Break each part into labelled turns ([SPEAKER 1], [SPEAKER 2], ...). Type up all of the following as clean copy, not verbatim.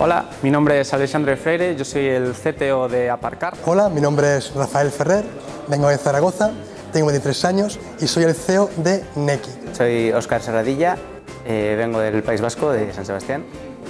[SPEAKER 1] Hola, mi nombre es Alexandre Freire, yo soy el CTO de Aparcar.
[SPEAKER 2] Hola, mi nombre es Rafael Ferrer, vengo de Zaragoza, tengo 23 años y soy el CEO de Neki.
[SPEAKER 3] Soy Óscar Serradilla, vengo del País Vasco, de San Sebastián,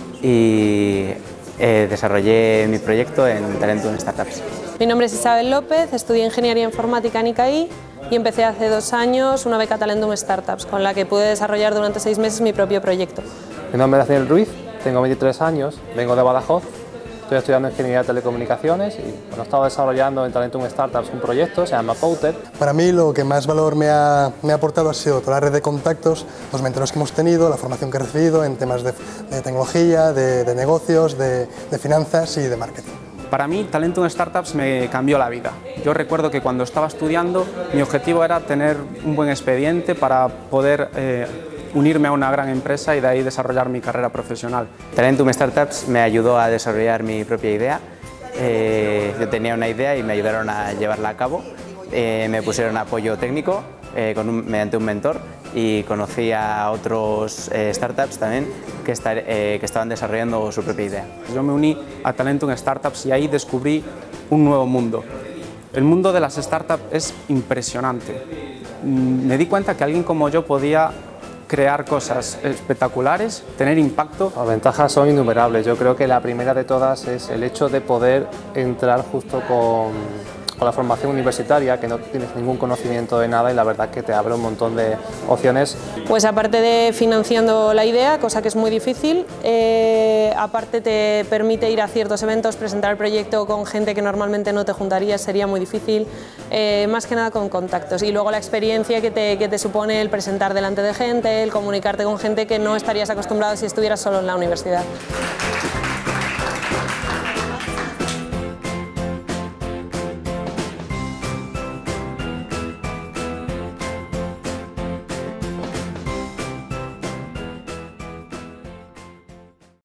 [SPEAKER 3] y desarrollé mi proyecto en Talentum Startups.
[SPEAKER 4] Mi nombre es Isabel López, estudié Ingeniería Informática en ICAI y empecé hace 2 años una beca Talentum Startups, con la que pude desarrollar durante 6 meses mi propio proyecto.
[SPEAKER 5] Mi nombre es Daniel Ruiz, tengo 23 años, vengo de Badajoz, estoy estudiando Ingeniería de Telecomunicaciones y he estado desarrollando en Talentum Startups un proyecto, se llama Pouter.
[SPEAKER 2] Para mí lo que más valor me ha aportado ha sido toda la red de contactos, los mentores que hemos tenido, la formación que he recibido en temas de tecnología, de negocios, de finanzas y de marketing.
[SPEAKER 1] Para mí, Talentum Startups me cambió la vida. Yo recuerdo que cuando estaba estudiando, mi objetivo era tener un buen expediente para poder unirme a una gran empresa y de ahí desarrollar mi carrera profesional.
[SPEAKER 3] Talentum Startups me ayudó a desarrollar mi propia idea. Yo tenía una idea y me ayudaron a llevarla a cabo. Me pusieron apoyo técnico mediante un mentor y conocí a otros startups también que estaban desarrollando su propia idea.
[SPEAKER 1] Yo me uní a Talentum Startups y ahí descubrí un nuevo mundo. El mundo de las startups es impresionante. Me di cuenta que alguien como yo podía crear cosas espectaculares, tener impacto.
[SPEAKER 5] Las ventajas son innumerables. Yo creo que la primera de todas es el hecho de poder entrar justo con la formación universitaria, que no tienes ningún conocimiento de nada y la verdad que te abre un montón de opciones.
[SPEAKER 4] Pues aparte de financiando la idea, cosa que es muy difícil, aparte te permite ir a ciertos eventos, presentar el proyecto con gente que normalmente no te juntarías, sería muy difícil, más que nada con contactos. Y luego la experiencia que te supone el presentar delante de gente, el comunicarte con gente que no estarías acostumbrado si estuvieras solo en la universidad.